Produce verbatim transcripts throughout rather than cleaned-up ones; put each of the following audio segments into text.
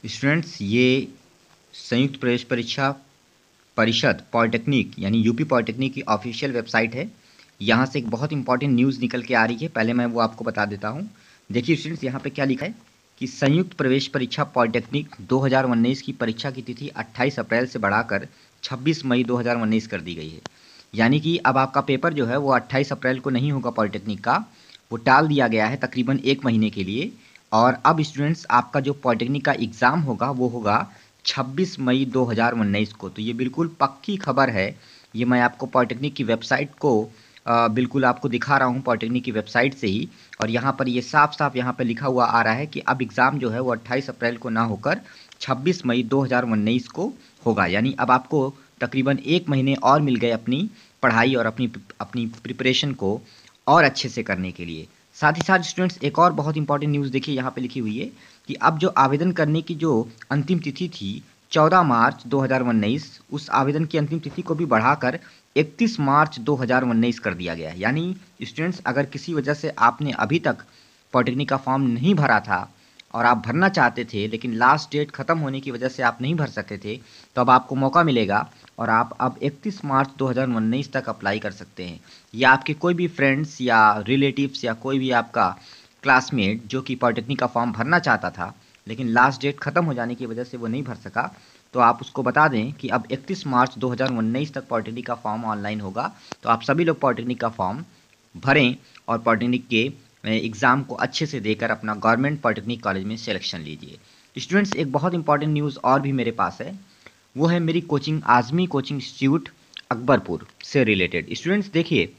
Students, ये संयुक्त प्रवेश परीक्षा परिषद पॉलिटेक्निक यानी यूपी पॉलिटेक्निक की ऑफिशियल वेबसाइट है। यहाँ से एक बहुत इंपॉर्टेंट न्यूज़ निकल के आ रही है। पहले मैं वो आपको बता देता हूँ। देखिए स्टूडेंट्स, यहाँ पे क्या लिखा है कि संयुक्त प्रवेश परीक्षा पॉलिटेक्निक दो हज़ार उन्नीस की परीक्षा की तिथि अट्ठाईस अप्रैल से बढ़ाकर छब्बीस मई दो हज़ार उन्नीस कर दी गई है। यानी कि अब आपका पेपर जो है वो अट्ठाईस अप्रैल को नहीं होगा पॉलिटेक्निक का, वो टाल दिया गया है तकरीबन एक महीने के लिए। और अब स्टूडेंट्स, आपका जो पॉलिटेक्निक का एग्ज़ाम होगा वो होगा छब्बीस मई दो हज़ार उन्नीस को। तो ये बिल्कुल पक्की खबर है। ये मैं आपको पॉलिटेक्निक की वेबसाइट को अ, बिल्कुल आपको दिखा रहा हूँ पॉलिटेक्निक की वेबसाइट से ही। और यहाँ पर ये साफ साफ यहाँ पर लिखा हुआ आ रहा है कि अब एग्ज़ाम जो है वो अट्ठाईस अप्रैल को ना होकर छब्बीस मई दो हज़ार उन्नीस को होगा। यानी अब आपको तकरीबन एक महीने और मिल गए अपनी पढ़ाई और अपनी अपनी प्रिपरेशन को और अच्छे से करने के लिए। साथ ही साथ स्टूडेंट्स, एक और बहुत इंपॉर्टेंट न्यूज़ देखिए यहाँ पे लिखी हुई है कि अब जो आवेदन करने की जो अंतिम तिथि थी चौदह मार्च दो हज़ार उन्नीस, उस आवेदन की अंतिम तिथि को भी बढ़ाकर इकतीस मार्च दो हज़ार उन्नीस कर दिया गया है। यानी स्टूडेंट्स, अगर किसी वजह से आपने अभी तक पॉलिटेक्निक का फॉर्म नहीं भरा था और आप भरना चाहते थे लेकिन लास्ट डेट ख़त्म होने की वजह से आप नहीं भर सके थे, तो अब आपको मौका मिलेगा और आप अब इकतीस मार्च दो हज़ार उन्नीस तक अप्लाई कर सकते हैं। या आपके कोई भी फ्रेंड्स या रिलेटिव्स या कोई भी आपका क्लासमेट जो कि पॉलिटेक्निक का फॉर्म भरना चाहता था लेकिन लास्ट डेट ख़त्म हो जाने की वजह से वो नहीं भर सका, तो आप उसको बता दें कि अब इकतीस मार्च दो हज़ार उन्नीस तक पॉलिटेक्निक का फॉर्म ऑनलाइन होगा। तो आप सभी लोग पॉलिटेक्निक का फॉर्म भरें और पॉलिटेक्निक के एग्ज़ाम को अच्छे से देकर अपना गवर्नमेंट पॉलिटेक्निक कॉलेज में सिलेक्शन लीजिए। स्टूडेंट्स, एक बहुत इंपॉर्टेंट न्यूज़ और भी मेरे पास है। वो है मेरी coaching Azmi coaching institute Akbarpur से रिलेटेड। स्टूडेंट्स देखिए,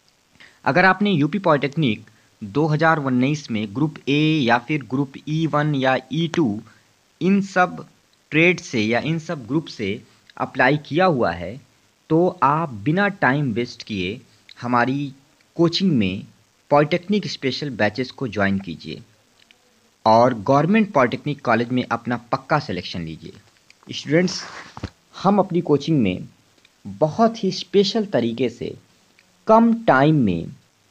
अगर आपने यूपी पॉलिटेक्निक दो हज़ार उन्नीस में ग्रुप ए या फिर ग्रुप ई वन या ई टू, इन सब ट्रेड से या इन सब ग्रुप से अप्लाई किया हुआ है, तो आप बिना टाइम वेस्ट किए हमारी कोचिंग में पॉलिटेक्निक स्पेशल बैचेस को ज्वाइन कीजिए और गवर्नमेंट पॉलिटेक्निक कॉलेज में अपना पक्का सिलेक्शन लीजिए। स्टूडेंट्स, हम अपनी कोचिंग में बहुत ही स्पेशल तरीके से कम टाइम में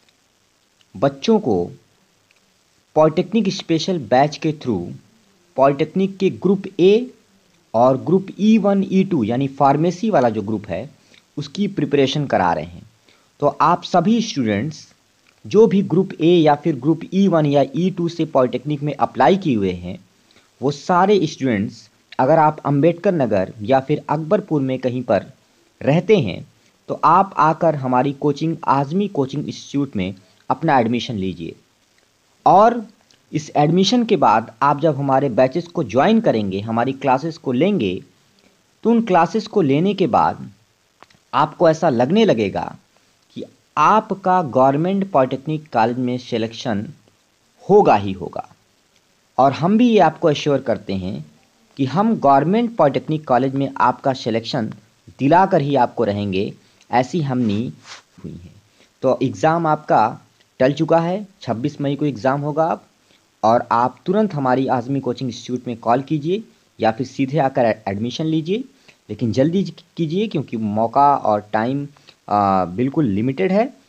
बच्चों को पॉलिटेक्निक स्पेशल बैच के थ्रू पॉलिटेक्निक के ग्रुप ए और group E one E two यानी फार्मेसी वाला जो ग्रुप है उसकी प्रिपरेशन करा रहे हैं। तो आप सभी स्टूडेंट्स जो भी ग्रुप ए या फिर ग्रुप ई वन या ई टू से पॉलिटेक्निक में अप्लाई किए हुए हैं, वो सारे स्टूडेंट्स अगर आप अंबेडकर नगर या फिर अकबरपुर में कहीं पर रहते हैं तो आप आकर हमारी कोचिंग आज़मी कोचिंग इंस्टीट्यूट में अपना एडमिशन लीजिए। और इस एडमिशन के बाद आप जब हमारे बैचेस को ज्वाइन करेंगे, हमारी क्लासेस को लेंगे, तो उन क्लासेस को लेने के बाद आपको ऐसा लगने लगेगा कि आपका गवर्नमेंट पॉलिटेक्निक कॉलेज में सिलेक्शन होगा ही होगा। और हम भी ये आपको एश्योर करते हैं कि हम गवर्नमेंट पॉलिटेक्निक कॉलेज में आपका सिलेक्शन दिलाकर ही आपको रहेंगे, ऐसी हमनी हुई है। तो एग्ज़ाम आपका टल चुका है, छब्बीस मई को एग्ज़ाम होगा अब, और आप तुरंत हमारी आज़मी कोचिंग इंस्टीट्यूट में कॉल कीजिए या फिर सीधे आकर एडमिशन लीजिए। लेकिन जल्दी कीजिए क्योंकि मौका और टाइम बिल्कुल लिमिटेड है।